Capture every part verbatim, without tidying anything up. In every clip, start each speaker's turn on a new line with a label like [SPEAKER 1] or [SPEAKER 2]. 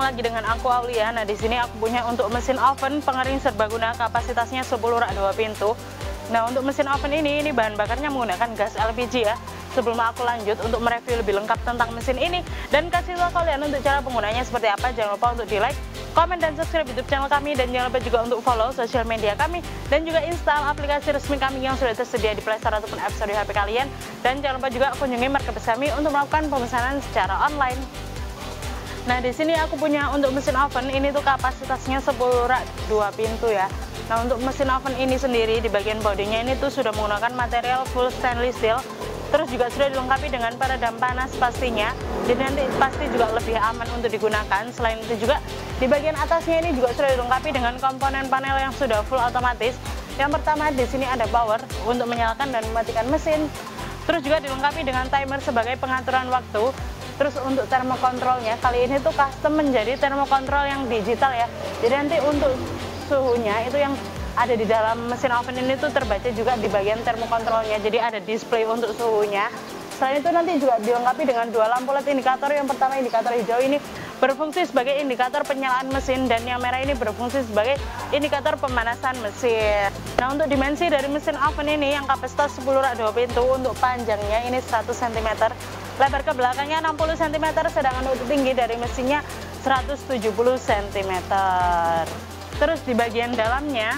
[SPEAKER 1] lagi dengan aku Aulia. Nah, di sini aku punya untuk mesin oven pengering serbaguna kapasitasnya sepuluh rak dua pintu. Nah, untuk mesin oven ini ini bahan bakarnya menggunakan gas L P G ya. Sebelum aku lanjut untuk mereview lebih lengkap tentang mesin ini dan kasih tahu kalian untuk cara penggunanya seperti apa, jangan lupa untuk di like, komen, dan subscribe YouTube channel kami, dan jangan lupa juga untuk follow sosial media kami dan juga install aplikasi resmi kami yang sudah tersedia di Play Store ataupun App Store di H P kalian. Dan jangan lupa juga kunjungi marketplace kami untuk melakukan pemesanan secara online. Nah, di sini aku punya untuk mesin oven ini tuh kapasitasnya sepuluh rak dua pintu ya. Nah, untuk mesin oven ini sendiri di bagian bodinya ini tuh sudah menggunakan material full stainless steel. Terus juga sudah dilengkapi dengan peredam panas pastinya. Jadi nanti pasti juga lebih aman untuk digunakan. Selain itu juga di bagian atasnya ini juga sudah dilengkapi dengan komponen panel yang sudah full otomatis. Yang pertama di sini ada power untuk menyalakan dan mematikan mesin. Terus juga dilengkapi dengan timer sebagai pengaturan waktu. Terus untuk thermokontrolnya kali ini tuh custom menjadi thermokontrol yang digital ya. Jadi nanti untuk suhunya itu yang ada di dalam mesin oven ini tuh terbaca juga di bagian thermokontrolnya. Jadi ada display untuk suhunya. Selain itu nanti juga dilengkapi dengan dua lampu L E D indikator. Yang pertama indikator hijau ini berfungsi sebagai indikator penyalaan mesin, dan yang merah ini berfungsi sebagai indikator pemanasan mesin. Nah, untuk dimensi dari mesin oven ini yang kapasitas sepuluh rak dua pintu, untuk panjangnya ini seratus sentimeter, lebar ke belakangnya enam puluh sentimeter, sedangkan untuk tinggi dari mesinnya seratus tujuh puluh sentimeter. Terus di bagian dalamnya,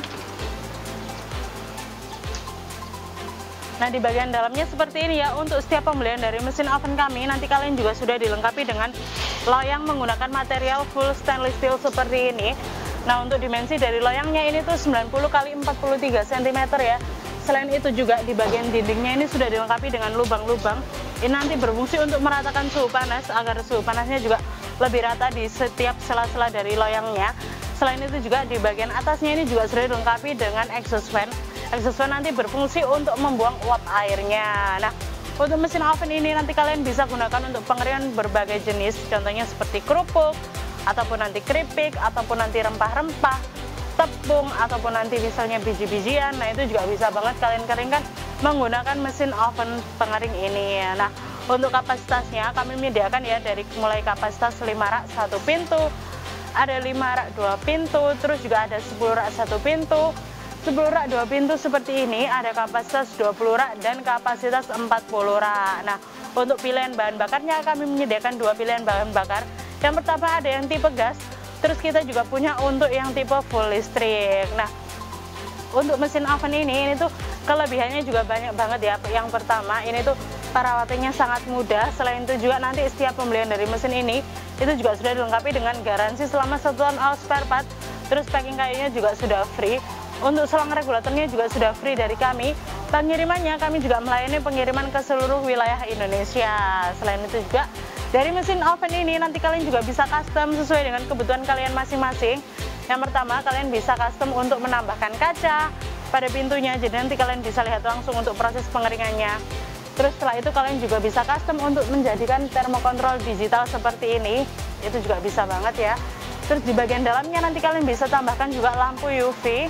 [SPEAKER 1] nah di bagian dalamnya seperti ini ya. Untuk setiap pembelian dari mesin oven kami nanti kalian juga sudah dilengkapi dengan loyang menggunakan material full stainless steel seperti ini. Nah, untuk dimensi dari loyangnya ini tuh sembilan puluh kali empat puluh tiga sentimeter ya. Selain itu juga di bagian dindingnya ini sudah dilengkapi dengan lubang-lubang. Ini nanti berfungsi untuk meratakan suhu panas agar suhu panasnya juga lebih rata di setiap sela-sela dari loyangnya. Selain itu juga di bagian atasnya ini juga sudah dilengkapi dengan exhaust fan. Exhaust fan nanti berfungsi untuk membuang uap airnya. Nah, untuk mesin oven ini nanti kalian bisa gunakan untuk pengeringan berbagai jenis, contohnya seperti kerupuk, ataupun nanti keripik, ataupun nanti rempah-rempah, tepung, ataupun nanti misalnya biji-bijian. Nah, itu juga bisa banget kalian keringkan menggunakan mesin oven pengering ini. Nah, untuk kapasitasnya kami menyediakan ya dari mulai kapasitas lima rak satu pintu, ada lima rak dua pintu, terus juga ada sepuluh rak satu pintu. sepuluh rak dua pintu seperti ini ada kapasitas dua puluh rak dan kapasitas empat puluh rak. Nah, untuk pilihan bahan bakarnya kami menyediakan dua pilihan bahan bakar. Yang pertama ada yang tipe gas, terus kita juga punya untuk yang tipe full listrik. Nah, untuk mesin oven ini ini tuh kelebihannya juga banyak banget ya. Yang pertama ini tuh perawatannya sangat mudah. Selain itu juga nanti setiap pembelian dari mesin ini itu juga sudah dilengkapi dengan garansi selama satu tahun all spare part. Terus packing kayunya juga sudah free. Untuk selang regulatornya juga sudah free dari kami. Pengirimannya kami juga melayani pengiriman ke seluruh wilayah Indonesia. Selain itu juga dari mesin oven ini nanti kalian juga bisa custom sesuai dengan kebutuhan kalian masing-masing. Yang pertama kalian bisa custom untuk menambahkan kaca pada pintunya, jadi nanti kalian bisa lihat langsung untuk proses pengeringannya. Terus setelah itu kalian juga bisa custom untuk menjadikan thermokontrol digital seperti ini. Itu juga bisa banget ya. Terus di bagian dalamnya nanti kalian bisa tambahkan juga lampu U V.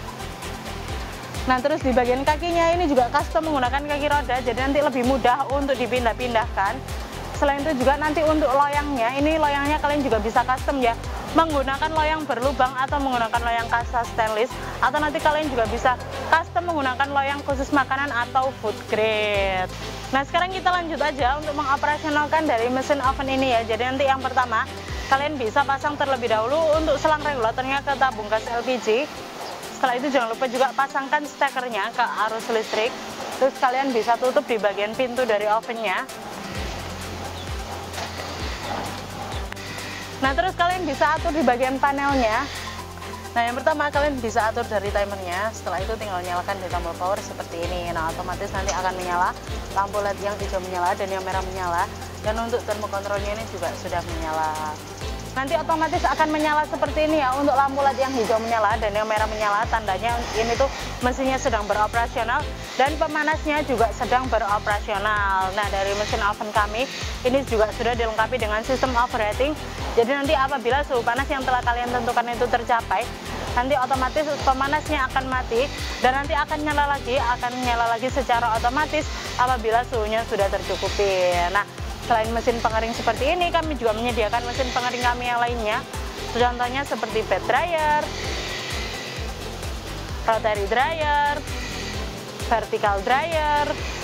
[SPEAKER 1] Nah, terus di bagian kakinya ini juga custom menggunakan kaki roda, jadi nanti lebih mudah untuk dipindah-pindahkan. Selain itu juga nanti untuk loyangnya, ini loyangnya kalian juga bisa custom ya, menggunakan loyang berlubang atau menggunakan loyang kasa stainless, atau nanti kalian juga bisa custom menggunakan loyang khusus makanan atau food grade. Nah, sekarang kita lanjut aja untuk mengoperasionalkan dari mesin oven ini ya. Jadi nanti yang pertama kalian bisa pasang terlebih dahulu untuk selang regulatornya ke tabung gas L P G. Setelah itu jangan lupa juga pasangkan stekernya ke arus listrik. Terus kalian bisa tutup di bagian pintu dari ovennya. Nah, terus kalian bisa atur di bagian panelnya. Nah, yang pertama kalian bisa atur dari timernya. Setelah itu tinggal nyalakan di tombol power seperti ini. Nah, otomatis nanti akan menyala lampu L E D yang hijau menyala dan yang merah menyala. Dan untuk thermokontrolnya ini juga sudah menyala. Nanti otomatis akan menyala seperti ini ya. Untuk lampu L E D yang hijau menyala dan yang merah menyala, tandanya ini tuh mesinnya sedang beroperasional dan pemanasnya juga sedang beroperasional. Nah, dari mesin oven kami ini juga sudah dilengkapi dengan sistem overheating. Jadi nanti apabila suhu panas yang telah kalian tentukan itu tercapai, nanti otomatis pemanasnya akan mati dan nanti akan nyala lagi, akan nyala lagi secara otomatis apabila suhunya sudah tercukupi. Nah, selain mesin pengering seperti ini, kami juga menyediakan mesin pengering kami yang lainnya. Contohnya seperti bed dryer, rotary dryer, vertical dryer,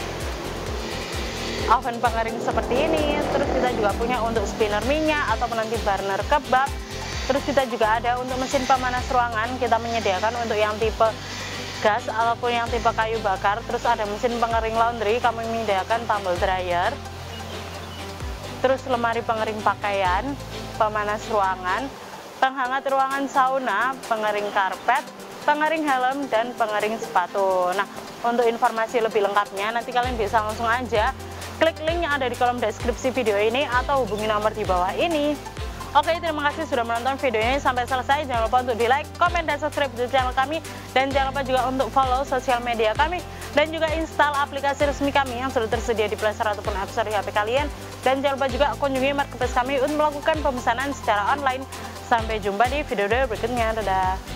[SPEAKER 1] oven pengering seperti ini. Terus kita juga punya untuk spinner minyak ataupun nanti burner kebab. Terus kita juga ada untuk mesin pemanas ruangan, kita menyediakan untuk yang tipe gas ataupun yang tipe kayu bakar. Terus ada mesin pengering laundry, kami menyediakan tumble dryer. Terus lemari pengering pakaian, pemanas ruangan, penghangat ruangan sauna, pengering karpet, pengering helm, dan pengering sepatu. Nah, untuk informasi lebih lengkapnya nanti kalian bisa langsung aja klik link yang ada di kolom deskripsi video ini atau hubungi nomor di bawah ini. Oke, terima kasih sudah menonton video ini sampai selesai. Jangan lupa untuk di like, komen, dan subscribe di channel kami. Dan jangan lupa juga untuk follow sosial media kami. Dan juga install aplikasi resmi kami yang sudah tersedia di Play Store ataupun App Store di H P kalian. Dan jangan lupa juga kunjungi marketplace kami untuk melakukan pemesanan secara online. Sampai jumpa di video berikutnya. Dadah!